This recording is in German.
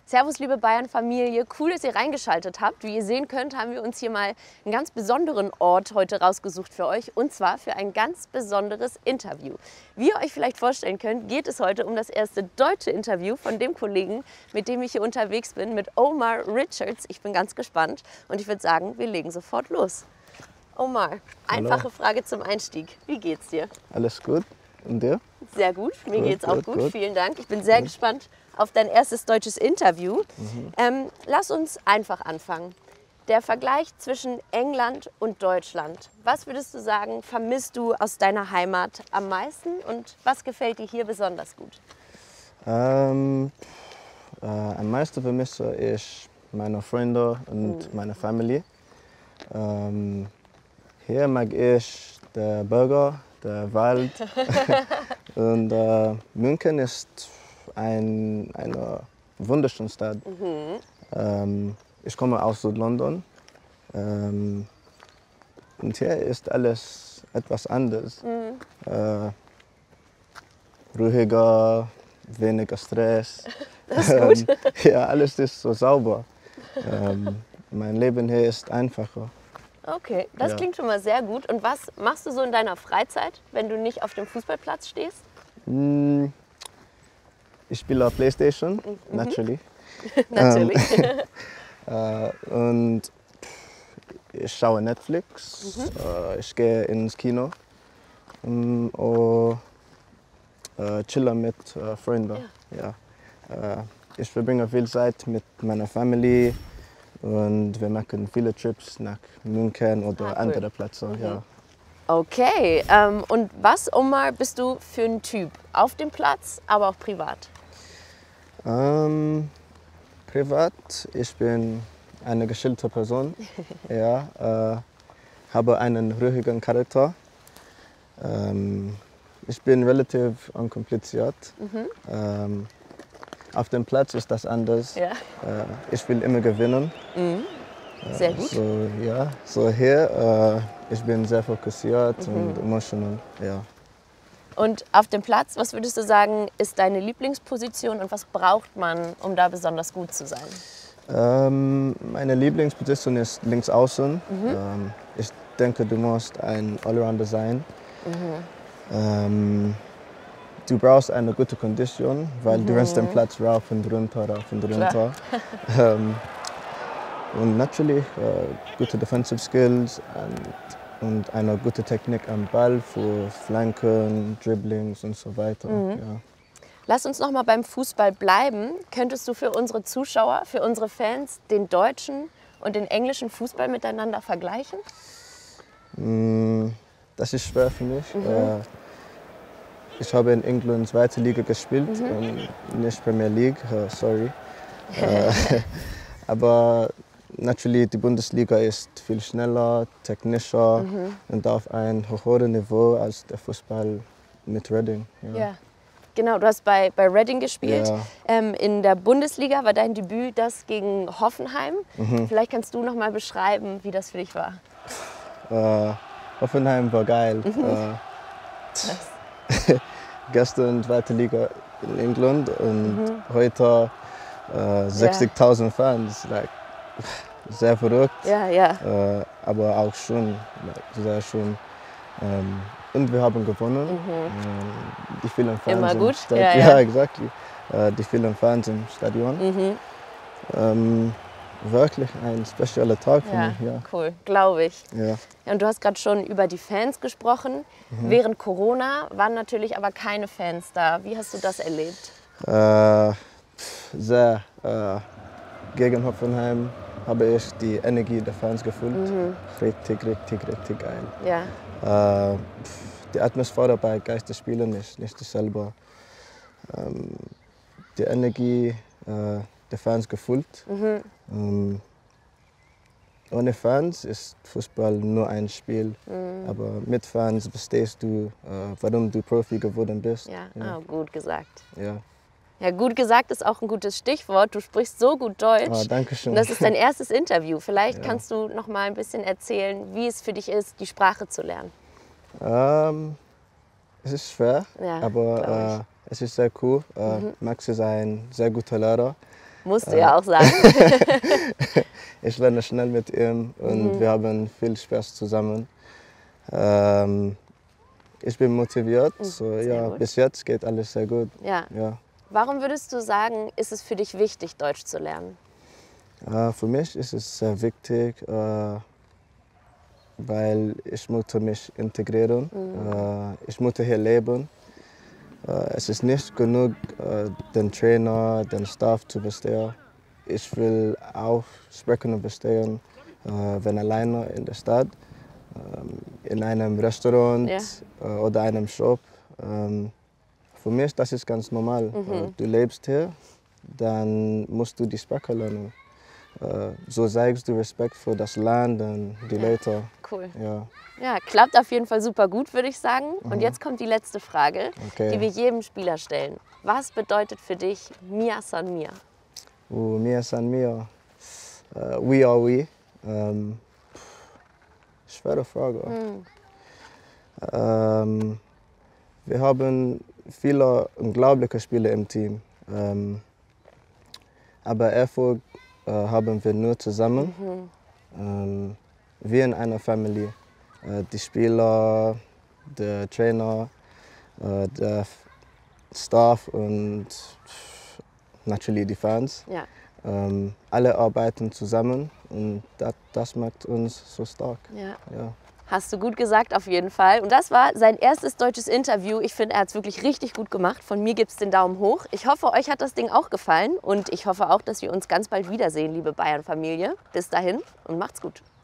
Servus, liebe Bayern-Familie. Cool, dass ihr reingeschaltet habt. Wie ihr sehen könnt, haben wir uns hier mal einen ganz besonderen Ort heute rausgesucht für euch. Und zwar für ein ganz besonderes Interview. Wie ihr euch vielleicht vorstellen könnt, geht es heute um das erste deutsche Interview von dem Kollegen, mit dem ich hier unterwegs bin, mit Omar Richards. Ich bin ganz gespannt und ich würde sagen, wir legen sofort los. Omar, einfache Frage zum Einstieg. Wie geht's dir? Alles gut. Und dir? Sehr gut, mir geht's auch gut. Vielen Dank. Ich bin sehr gespannt auf dein erstes deutsches Interview. Lass uns einfach anfangen. Der Vergleich zwischen England und Deutschland. Was würdest du sagen, vermisst du aus deiner Heimat am meisten und was gefällt dir hier besonders gut? Am meisten vermisse ich meine Freunde und meine Familie. Hier mag ich den Burger, den Wald. Und München ist eine wunderschöne Stadt. Ich komme aus London. Und hier ist alles etwas anders. Ruhiger, weniger Stress. Das ist gut. Ja, alles ist so sauber. Mein Leben hier ist einfacher. Okay, das klingt schon mal sehr gut. Und was machst du so in deiner Freizeit, wenn du nicht auf dem Fußballplatz stehst? Ich spiele PlayStation, natürlich. Natürlich. Und ich schaue Netflix, ich gehe ins Kino und chille mit Freunden. Ja. Ich verbringe viel Zeit mit meiner Familie und wir machen viele Trips nach München oder cool. andere Plätze. Ja. Okay, und was, Omar, bist du für ein Typ? Auf dem Platz, aber auch privat? Privat, ich bin eine geschillte Person. Ja, habe einen ruhigen Charakter. Ich bin relativ unkompliziert. Auf dem Platz ist das anders. Ja. Ich will immer gewinnen. Sehr gut. So hier, ich bin sehr fokussiert und emotional. Ja. Und auf dem Platz, was würdest du sagen, ist deine Lieblingsposition und was braucht man, um da besonders gut zu sein? Meine Lieblingsposition ist links außen. Ich denke, du musst ein Allrounder sein. Du brauchst eine gute Kondition, weil du rennst den Platz rauf und runter, rauf und runter. Und natürlich gute Defensive Skills und eine gute Technik am Ball für Flanken, Dribblings und so weiter. Ja. Lass uns noch mal beim Fußball bleiben. Könntest du für unsere Zuschauer, für unsere Fans den deutschen und den englischen Fußball miteinander vergleichen? Das ist schwer für mich. Ich habe in England zweite Liga gespielt und nicht Premier League, sorry. Aber natürlich, die Bundesliga ist viel schneller, technischer und auf ein höheres Niveau als der Fußball mit Reading. Ja, genau. Du hast bei Reading gespielt. Ja. In der Bundesliga war dein Debüt das gegen Hoffenheim. Vielleicht kannst du noch mal beschreiben, wie das für dich war. Hoffenheim war geil. Gestern zweite Liga in England und heute 60.000 Fans. Like, sehr verrückt, aber auch schon sehr schön. Und wir haben gewonnen. Die vielen Fans immer gut. Ja, exactly. Die vielen Fans im Stadion. Wirklich ein spezieller Tag für mich. Ja. Cool, glaube ich. Ja. Und du hast gerade schon über die Fans gesprochen. Während Corona waren natürlich aber keine Fans da. Wie hast du das erlebt? Sehr. Gegen Hoffenheim habe ich die Energie der Fans gefühlt. Richtig geil. Ja. Die Atmosphäre bei Geisterspielen ist nicht dasselbe. Die Energie der Fans gefühlt. Ohne Fans ist Fußball nur ein Spiel, aber mit Fans verstehst du, warum du Profi geworden bist. Ja, ja. Oh, gut gesagt. Ja. Ja, gut gesagt ist auch ein gutes Stichwort. Du sprichst so gut Deutsch. Oh, danke schön. Und das ist dein erstes Interview. Vielleicht kannst du noch mal ein bisschen erzählen, wie es für dich ist, die Sprache zu lernen. Es ist schwer, aber es ist sehr cool. Max ist ein sehr guter Lehrer. Musst du ja auch sagen. Ich lerne schnell mit ihm und wir haben viel Spaß zusammen. Ich bin motiviert, so, ja, gut. bis jetzt geht alles sehr gut. Ja. Ja. Warum würdest du sagen, ist es für dich wichtig, Deutsch zu lernen? Für mich ist es sehr wichtig, weil ich möchte mich integrieren. Ich möchte hier leben. Es ist nicht genug, den Trainer, den Staff zu verstehen. Ich will auch sprechen und verstehen, wenn alleine in der Stadt, in einem Restaurant oder einem Shop. Für mich das ist ganz normal. Du lebst hier, dann musst du die Sprache lernen. So zeigst du Respekt für das Land und die Leute. Cool. Ja. Ja, klappt auf jeden Fall super gut, würde ich sagen. Und jetzt kommt die letzte Frage, die wir jedem Spieler stellen. Was bedeutet für dich Mia San Mia? Mia San Mia. We are we. Schwere Frage. Wir haben viele unglaubliche Spieler im Team. Aber Erfolg haben wir nur zusammen. Wir in einer Familie. Die Spieler, der Trainer, der Staff und natürlich die Fans. Ja. Alle arbeiten zusammen und das macht uns so stark. Ja. Ja. Hast du gut gesagt, auf jeden Fall. Und das war sein erstes deutsches Interview. Ich finde, er hat es wirklich richtig gut gemacht. Von mir gibt es den Daumen hoch. Ich hoffe, euch hat das Ding auch gefallen. Und ich hoffe auch, dass wir uns ganz bald wiedersehen, liebe Bayern-Familie. Bis dahin und macht's gut.